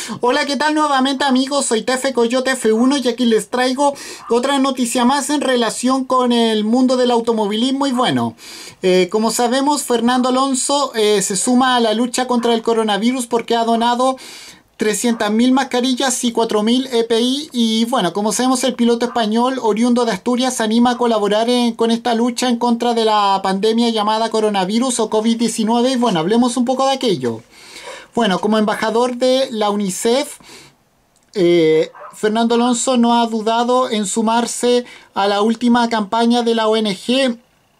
Hola, ¿qué tal nuevamente amigos? Soy Tefe Coyote F1 y aquí les traigo otra noticia más en relación con el mundo del automovilismo y bueno, como sabemos Fernando Alonso se suma a la lucha contra el coronavirus porque ha donado 300.000 mascarillas y 4.000 EPI y bueno, como sabemos el piloto español oriundo de Asturias se anima a colaborar con esta lucha en contra de la pandemia llamada coronavirus o COVID-19 y bueno, hablemos un poco de aquello. Bueno, como embajador de la UNICEF, Fernando Alonso no ha dudado en sumarse a la última campaña de la ONG,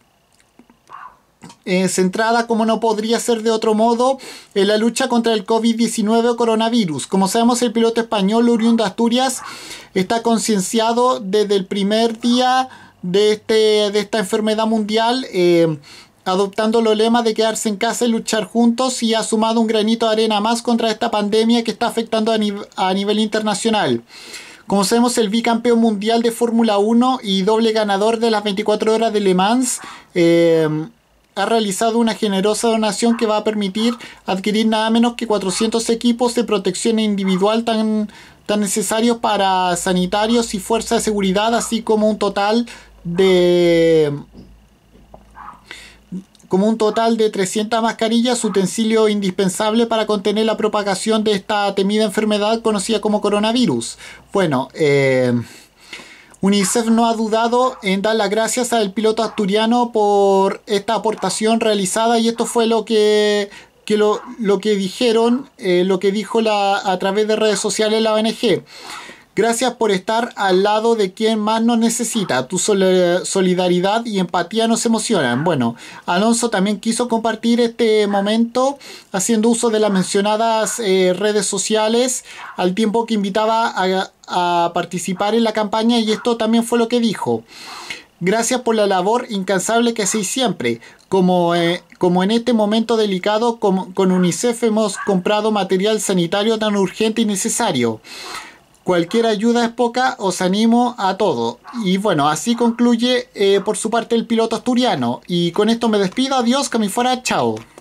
centrada, como no podría ser de otro modo, en la lucha contra el COVID-19 o coronavirus. Como sabemos, el piloto español oriundo de Asturias está concienciado desde el primer día de esta enfermedad mundial, adoptando los lemas de quedarse en casa y luchar juntos, y ha sumado un granito de arena más contra esta pandemia que está afectando a nivel internacional. Como sabemos, el bicampeón mundial de Fórmula 1 y doble ganador de las 24 horas de Le Mans ha realizado una generosa donación que va a permitir adquirir nada menos que 400 equipos de protección individual tan necesarios para sanitarios y fuerzas de seguridad, así como un total de 300 mascarillas, utensilio indispensable para contener la propagación de esta temida enfermedad conocida como coronavirus. Bueno, UNICEF no ha dudado en dar las gracias al piloto asturiano por esta aportación realizada y esto fue lo que dijeron, lo que dijo a través de redes sociales la ONG. Gracias por estar al lado de quien más nos necesita. Tu solidaridad y empatía nos emocionan. Bueno, Alonso también quiso compartir este momento haciendo uso de las mencionadas redes sociales al tiempo que invitaba a participar en la campaña y esto también fue lo que dijo. Gracias por la labor incansable que hacéis siempre. Como en este momento delicado con UNICEF hemos comprado material sanitario tan urgente y necesario. Cualquier ayuda es poca, os animo a todo. Y bueno, así concluye por su parte el piloto asturiano. Y con esto me despido, adiós, que me fuera, chao.